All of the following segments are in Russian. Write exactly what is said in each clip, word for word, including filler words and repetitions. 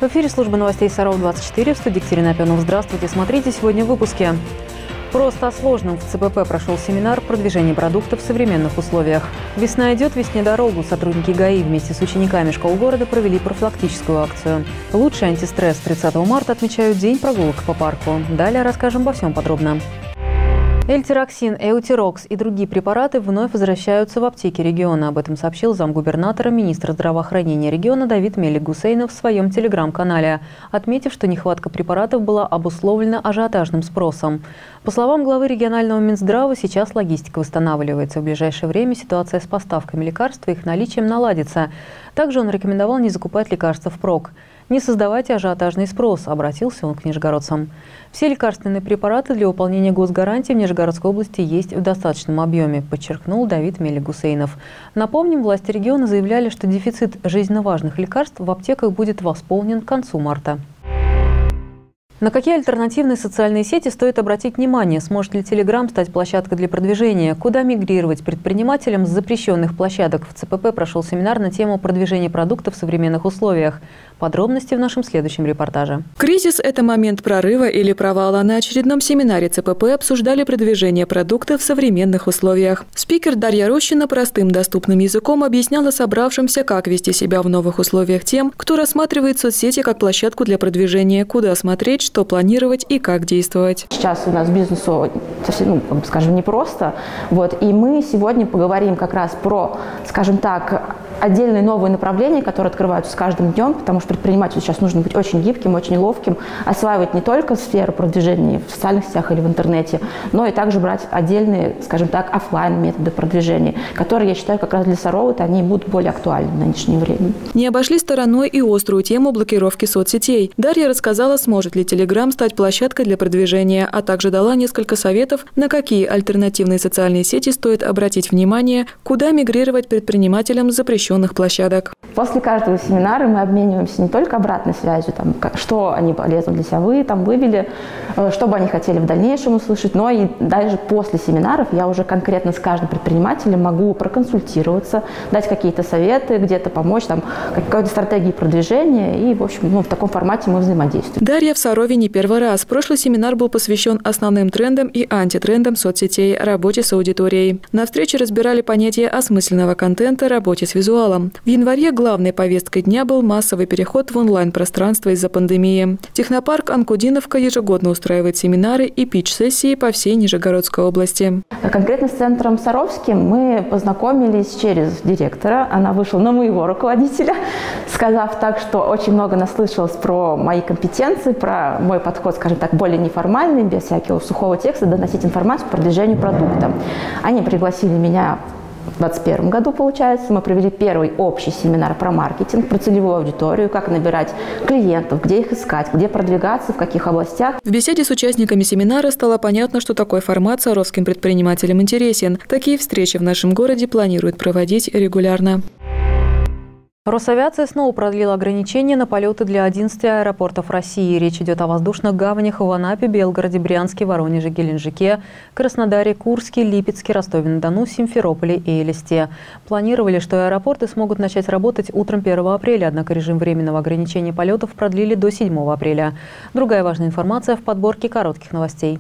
эфире служба новостей Саров двадцать четыре. В студии Екатерина Пионова. Здравствуйте. Смотрите сегодня в выпуске. Просто о сложном. В ЦПП прошел семинар продвижения продуктов в современных условиях. Весна идет, весне дорогу. Сотрудники ГАИ вместе с учениками школ города провели профилактическую акцию. Лучший антистресс. тридцатого марта отмечают День прогулок по парку. Далее расскажем обо всем подробно. Эльтироксин, Эутирокс и другие препараты вновь возвращаются в аптеки региона. Об этом сообщил замгубернатора, министра здравоохранения региона Давид Мелик-Гусейнов в своем телеграм-канале, отметив, что нехватка препаратов была обусловлена ажиотажным спросом. По словам главы регионального Минздрава, сейчас логистика восстанавливается. В ближайшее время ситуация с поставками лекарств и их наличием наладится. Также он рекомендовал не закупать лекарства впрок. Не создавайте ажиотажный спрос, обратился он к нижегородцам. Все лекарственные препараты для выполнения госгарантий в Нижегородской области есть в достаточном объеме, подчеркнул Давид Мелик-Гусейнов. Напомним, власти региона заявляли, что дефицит жизненно важных лекарств в аптеках будет восполнен к концу марта. На какие альтернативные социальные сети стоит обратить внимание? Сможет ли Telegram стать площадкой для продвижения? Куда мигрировать предпринимателям с запрещенных площадок? В ЦПП прошел семинар на тему продвижения продуктов в современных условиях. Подробности в нашем следующем репортаже. Кризис – это момент прорыва или провала. На очередном семинаре ЦПП обсуждали продвижение продуктов в современных условиях. Спикер Дарья Рощина простым доступным языком объясняла собравшимся, как вести себя в новых условиях тем, кто рассматривает соцсети как площадку для продвижения, куда смотреть, что планировать и как действовать. Сейчас у нас бизнесу совсем, ну, скажем, непросто. Вот, и мы сегодня поговорим как раз про, скажем так, отдельные новые направления, которые открываются с каждым днем, потому что предпринимателю сейчас нужно быть очень гибким, очень ловким, осваивать не только сферу продвижения в социальных сетях или в интернете, но и также брать отдельные, скажем так, офлайн методы продвижения, которые, я считаю, как раз для Сарова они будут более актуальны в нынешнее время. Не обошли стороной и острую тему блокировки соцсетей. Дарья рассказала, сможет ли Telegram стать площадкой для продвижения, а также дала несколько советов, на какие альтернативные социальные сети стоит обратить внимание, куда мигрировать предпринимателям с запрещенных площадок. После каждого семинара мы обмениваемся не только обратной связью, там, что они полезно для себя вы, там, вывели, что бы они хотели в дальнейшем услышать, но и даже после семинаров я уже конкретно с каждым предпринимателем могу проконсультироваться, дать какие-то советы, где-то помочь, там, какой-то стратегии продвижения, и, в общем, ну, в таком формате мы взаимодействуем. Дарья в Сарове не первый раз. Прошлый семинар был посвящен основным трендам и антитрендам соцсетей, работе с аудиторией. На встрече разбирали понятие осмысленного контента, работе с визуалом. В январе главной повесткой дня был массовый переход в онлайн-пространство из-за пандемии. Технопарк «Анкудиновка» ежегодно устраивает семинары и питч-сессии по всей Нижегородской области. Конкретно с центром Саровским мы познакомились через директора. Она вышла на моего руководителя, сказав так, что очень много наслышалась про мои компетенции, про мой подход, скажем так, более неформальный, без всякого сухого текста, доносить информацию по продвижению продукта. Они пригласили меня в двадцать первом году, получается. Мы провели первый общий семинар про маркетинг, про целевую аудиторию, как набирать клиентов, где их искать, где продвигаться, в каких областях. В беседе с участниками семинара стало понятно, что такой формат саровским предпринимателям интересен. Такие встречи в нашем городе планируют проводить регулярно. Росавиация снова продлила ограничения на полеты для одиннадцати аэропортов России. Речь идет о воздушных гаванях в Анапе, Белгороде, Брянске, Воронеже, Геленджике, Краснодаре, Курске, Липецке, Ростове-на-Дону, Симферополе и Элисте. Планировали, что аэропорты смогут начать работать утром первого апреля, однако режим временного ограничения полетов продлили до седьмого апреля. Другая важная информация в подборке коротких новостей.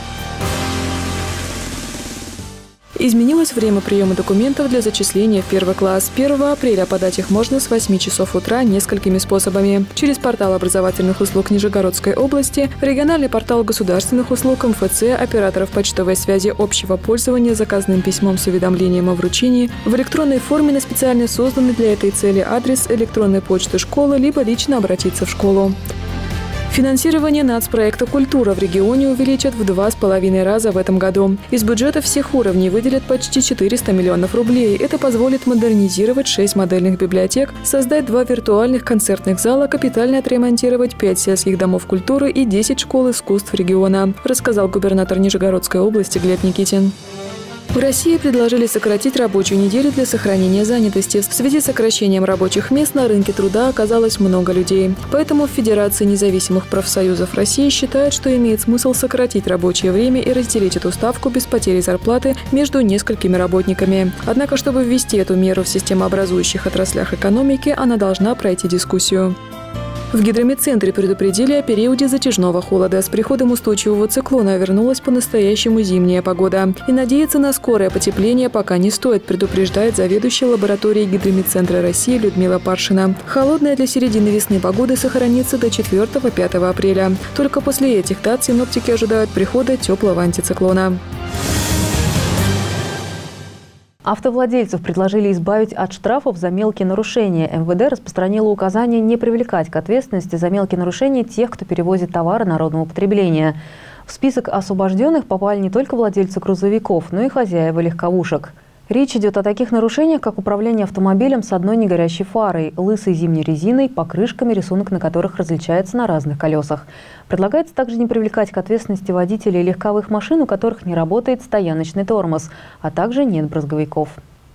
Изменилось время приема документов для зачисления в первый класс. первого апреля подать их можно с восьми часов утра несколькими способами. Через портал образовательных услуг Нижегородской области, региональный портал государственных услуг эм эф цэ, операторов почтовой связи общего пользования заказным письмом с уведомлением о вручении, в электронной форме на специально созданный для этой цели адрес электронной почты школы, либо лично обратиться в школу. Финансирование нацпроекта «Культура» в регионе увеличат в два с половиной раза в этом году. Из бюджета всех уровней выделят почти четыреста миллионов рублей. Это позволит модернизировать шесть модельных библиотек, создать два виртуальных концертных зала, капитально отремонтировать пять сельских домов культуры и десять школ искусств региона, рассказал губернатор Нижегородской области Глеб Никитин. В России предложили сократить рабочую неделю для сохранения занятости. В связи с сокращением рабочих мест на рынке труда оказалось много людей. Поэтому в Федерации независимых профсоюзов России считают, что имеет смысл сократить рабочее время и разделить эту ставку без потери зарплаты между несколькими работниками. Однако, чтобы ввести эту меру в системообразующих отраслях экономики, она должна пройти дискуссию. В гидрометцентре предупредили о периоде затяжного холода. С приходом устойчивого циклона вернулась по-настоящему зимняя погода. И надеяться на скорое потепление пока не стоит, предупреждает заведующая лабораторией Гидрометцентра России Людмила Паршина. Холодная для середины весны погода сохранится до четвёртого-пятого апреля. Только после этих дат синоптики ожидают прихода теплого антициклона. Автовладельцев предложили избавить от штрафов за мелкие нарушения. эм вэ дэ распространило указание не привлекать к ответственности за мелкие нарушения тех, кто перевозит товары народного потребления. В список освобожденных попали не только владельцы грузовиков, но и хозяева легковушек. Речь идет о таких нарушениях, как управление автомобилем с одной негорящей фарой, лысой зимней резиной, покрышками, рисунок на которых различается на разных колесах. Предлагается также не привлекать к ответственности водителей легковых машин, у которых не работает стояночный тормоз, а также нет брызговиков.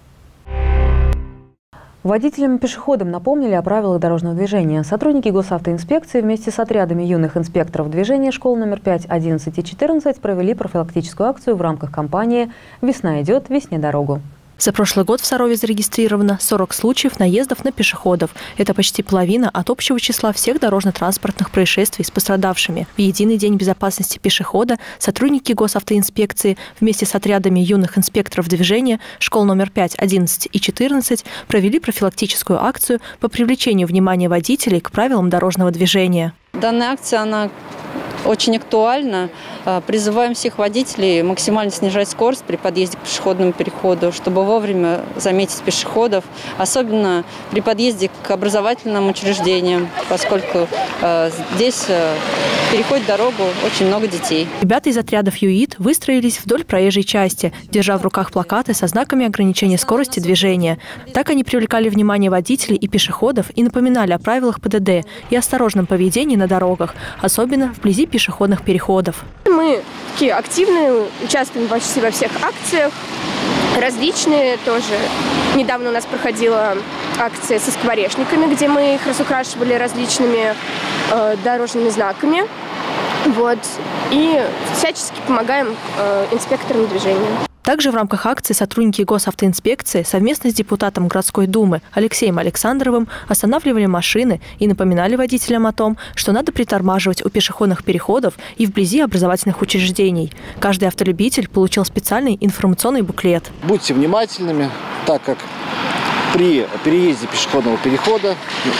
Водителям и пешеходам напомнили о правилах дорожного движения. Сотрудники госавтоинспекции вместе с отрядами юных инспекторов движения школ номер пять, одиннадцать и четырнадцать провели профилактическую акцию в рамках кампании «Весна идет, весне дорогу». За прошлый год в Сарове зарегистрировано сорок случаев наездов на пешеходов. Это почти половина от общего числа всех дорожно-транспортных происшествий с пострадавшими. В единый день безопасности пешехода сотрудники госавтоинспекции вместе с отрядами юных инспекторов движения школ номер пять, одиннадцать и четырнадцать провели профилактическую акцию по привлечению внимания водителей к правилам дорожного движения. Данная акция, она очень актуальна. Призываем всех водителей максимально снижать скорость при подъезде к пешеходному переходу, чтобы вовремя заметить пешеходов, особенно при подъезде к образовательным учреждениям, поскольку э, здесь э, переходит дорогу очень много детей. Ребята из отрядов ЮИД выстроились вдоль проезжей части, держа в руках плакаты со знаками ограничения скорости движения. Так они привлекали внимание водителей и пешеходов и напоминали о правилах Пэ Дэ Дэ и осторожном поведении на дорогах, особенно вблизи пешеходных переходов. Мы такие активные, участвуем почти во всех акциях, различные тоже. Недавно у нас проходила акция со скворечниками, где мы их разукрашивали различными э, дорожными знаками. Вот. И всячески помогаем э, инспекторам движения. Также в рамках акции сотрудники госавтоинспекции совместно с депутатом городской думы Алексеем Александровым останавливали машины и напоминали водителям о том, что надо притормаживать у пешеходных переходов и вблизи образовательных учреждений. Каждый автолюбитель получил специальный информационный буклет. Будьте внимательными, так как при переезде пешеходного перехода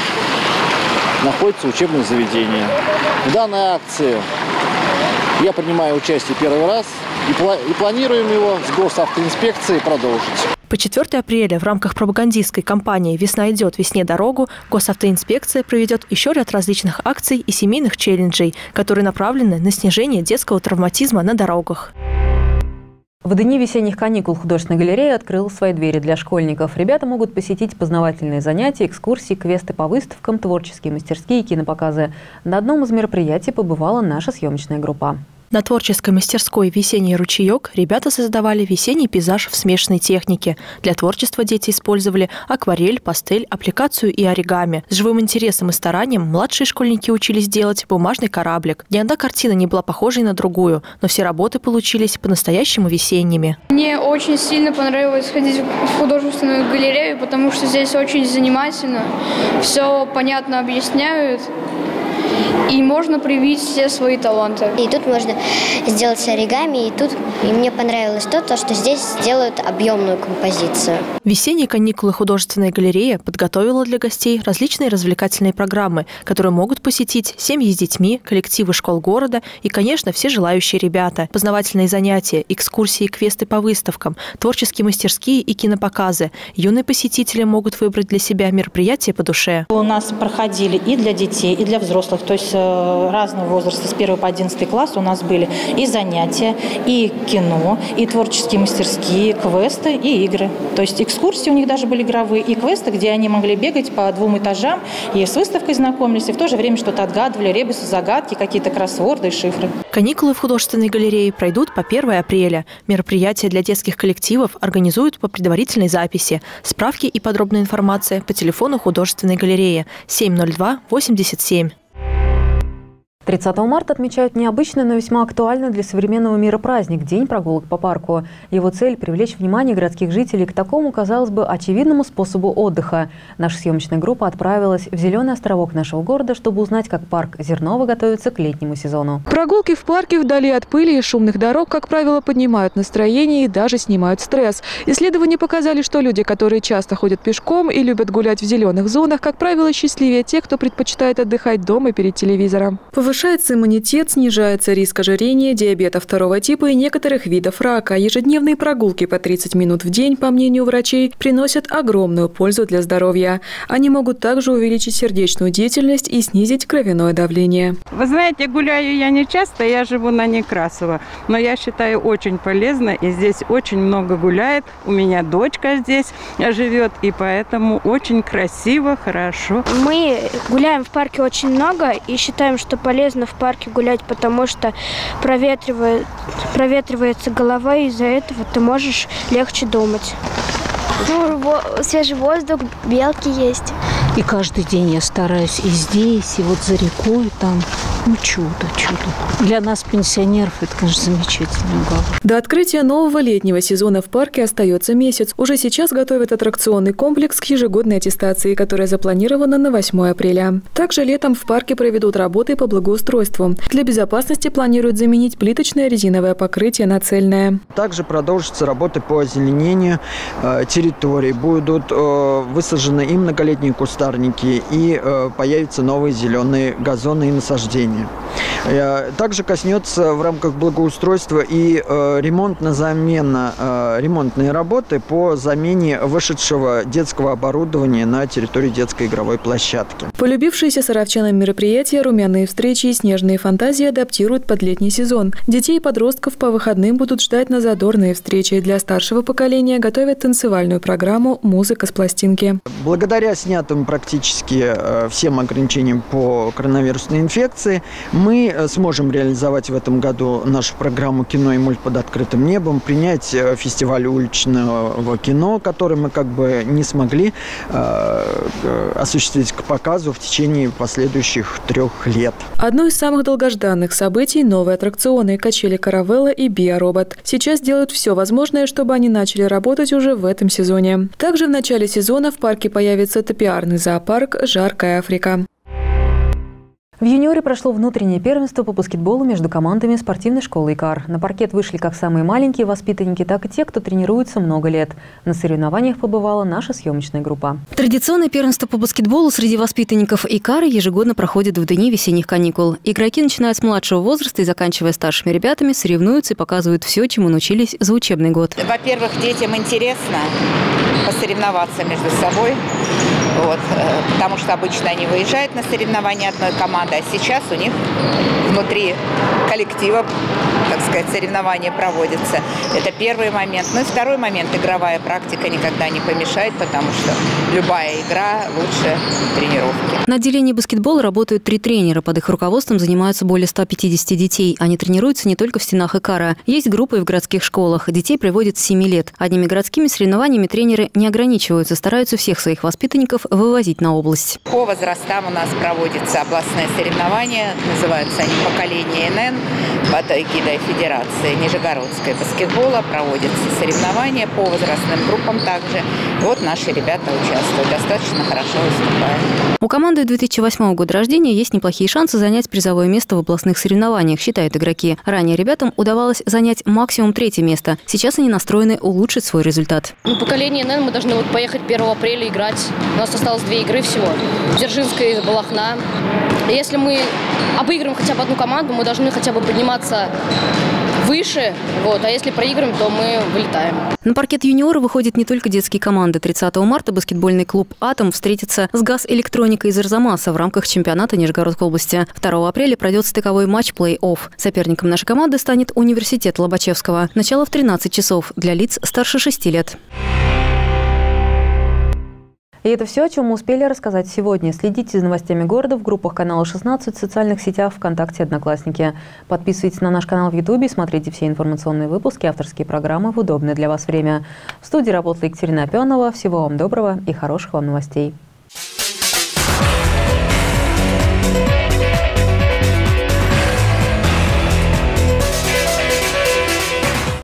находится учебное заведение. В данной акции я принимаю участие первый раз. И планируем его с госавтоинспекцией продолжить. По четвёртое апреля в рамках пропагандистской кампании «Весна идет, весне дорогу» госавтоинспекция проведет еще ряд различных акций и семейных челленджей, которые направлены на снижение детского травматизма на дорогах. В дни весенних каникул художественная галерея открыла свои двери для школьников. Ребята могут посетить познавательные занятия, экскурсии, квесты по выставкам, творческие мастерские и кинопоказы. На одном из мероприятий побывала наша съемочная группа. На творческой мастерской «Весенний ручеек» ребята создавали весенний пейзаж в смешанной технике. Для творчества дети использовали акварель, пастель, аппликацию и оригами. С живым интересом и старанием младшие школьники учились делать бумажный кораблик. Ни одна картина не была похожей на другую, но все работы получились по-настоящему весенними. Мне очень сильно понравилось ходить в художественную галерею, потому что здесь очень занимательно, все понятно объясняют. И можно проявить все свои таланты. И тут можно сделать оригами, и тут и мне понравилось то, то, что здесь делают объемную композицию. Весенние каникулы художественная галерея подготовила для гостей различные развлекательные программы, которые могут посетить семьи с детьми, коллективы школ города и, конечно, все желающие ребята. Познавательные занятия, экскурсии и квесты по выставкам, творческие мастерские и кинопоказы. Юные посетители могут выбрать для себя мероприятия по душе. У нас проходили и для детей, и для взрослых, то есть разного возраста, с первого по одиннадцатый класс у нас были и занятия, и кино, и творческие мастерские, квесты и игры. То есть экскурсии у них даже были игровые, и квесты, где они могли бегать по двум этажам, и с выставкой знакомились, и в то же время что-то отгадывали, ребусы, загадки, какие-то кроссворды и шифры. Каникулы в художественной галерее пройдут по первое апреля. Мероприятия для детских коллективов организуют по предварительной записи. Справки и подробная информация по телефону художественной галереи семь ноль два восемьдесят семь. тридцатого марта отмечают необычный, но весьма актуальный для современного мира праздник – День прогулок по парку. Его цель – привлечь внимание городских жителей к такому, казалось бы, очевидному способу отдыха. Наша съемочная группа отправилась в зеленый островок нашего города, чтобы узнать, как парк Зерново готовится к летнему сезону. Прогулки в парке вдали от пыли и шумных дорог, как правило, поднимают настроение и даже снимают стресс. Исследования показали, что люди, которые часто ходят пешком и любят гулять в зеленых зонах, как правило, счастливее тех, кто предпочитает отдыхать дома перед телевизором. Повышается иммунитет, снижается риск ожирения, диабета второго типа и некоторых видов рака. Ежедневные прогулки по тридцать минут в день, по мнению врачей, приносят огромную пользу для здоровья. Они могут также увеличить сердечную деятельность и снизить кровяное давление. Вы знаете, гуляю я не часто, я живу на Некрасово, но я считаю очень полезно, и здесь очень много гуляет. У меня дочка здесь живет, и поэтому очень красиво, хорошо. Мы гуляем в парке очень много и считаем, что полезно в парке гулять, потому что проветривает, проветривается голова, и из-за этого ты можешь легче думать. Ну, свежий воздух, белки есть. И каждый день я стараюсь и здесь, и вот за рекой там. Ну, чудо, чудо. Для нас, пенсионеров, это, конечно, замечательный уголок. До открытия нового летнего сезона в парке остается месяц. Уже сейчас готовят аттракционный комплекс к ежегодной аттестации, которая запланирована на восьмое апреля. Также летом в парке проведут работы по благоустройству. Для безопасности планируют заменить плиточное резиновое покрытие на цельное. Также продолжатся работы по озеленению э, территорий. Будут э, высажены и многолетние кустарники, и э, появятся новые зеленые газоны и насаждения. Также коснется в рамках благоустройства и э, ремонтно-замена, э, ремонтные работы по замене вышедшего детского оборудования на территории детской игровой площадки. Полюбившиеся саровчанам мероприятия, румяные встречи и снежные фантазии адаптируют под летний сезон. Детей и подростков по выходным будут ждать на задорные встречи. Для старшего поколения готовят танцевальную программу «Музыка с пластинки». Благодаря снятым практически э, всем ограничениям по коронавирусной инфекции, мы сможем реализовать в этом году нашу программу «Кино и мульт под открытым небом», принять фестиваль уличного кино, который мы как бы не смогли э, осуществить к показу в течение последующих трех лет. Одно из самых долгожданных событий – новые аттракционы «Качели Каравелла» и «Биоробот». Сейчас делают все возможное, чтобы они начали работать уже в этом сезоне. Также в начале сезона в парке появится топиарный зоопарк «Жаркая Африка». В юниоре прошло внутреннее первенство по баскетболу между командами спортивной школы «Икар». На паркет вышли как самые маленькие воспитанники, так и те, кто тренируется много лет. На соревнованиях побывала наша съемочная группа. Традиционное первенство по баскетболу среди воспитанников «Икара» ежегодно проходит в дни весенних каникул. Игроки, начиная с младшего возраста и заканчивая старшими ребятами, соревнуются и показывают все, чему научились за учебный год. Во-первых, детям интересно посоревноваться между собой. Вот, потому что обычно они выезжают на соревнования одной команды, а сейчас у них внутри коллектива, так сказать, соревнования проводятся. Это первый момент. Ну и второй момент. Игровая практика никогда не помешает, потому что любая игра лучше тренировки. На отделении баскетбола работают три тренера. Под их руководством занимаются более ста пятидесяти детей. Они тренируются не только в стенах «Икара». Есть группы и в городских школах. Детей приводят с семи лет. Одними городскими соревнованиями тренеры не ограничиваются, стараются всех своих воспитанников вывозить на область. По возрастам у нас проводятся областные соревнования. Называются они «Поколение эн эн». Под эгидой Федерации Нижегородской баскетбола проводятся соревнования по возрастным группам также. И вот наши ребята участвуют, достаточно хорошо выступают. У команды две тысячи восьмого года рождения есть неплохие шансы занять призовое место в областных соревнованиях, считают игроки. Ранее ребятам удавалось занять максимум третье место. Сейчас они настроены улучшить свой результат. Ну, поколение эн эн мы должны вот поехать первого апреля играть. У нас осталось две игры всего. Дзержинская и Балахна. Если мы обыграем хотя бы одну команду, мы должны хотя бы подниматься выше, вот, а если проиграем, то мы вылетаем. На паркет юниора выходят не только детские команды. тридцатого марта баскетбольный клуб «Атом» встретится с «Газэлектроникой» из Арзамаса в рамках чемпионата Нижегородской области. второго апреля пройдет стыковой матч плей-офф. Соперником нашей команды станет университет Лобачевского. Начало в тринадцать часов для лиц старше шести лет. И это все, о чем мы успели рассказать сегодня. Следите за новостями города в группах канала шестнадцать, в социальных сетях, ВКонтакте, Одноклассники. Подписывайтесь на наш канал в Ютубе и смотрите все информационные выпуски, авторские программы в удобное для вас время. В студии работала Екатерина Апенова. Всего вам доброго и хороших вам новостей.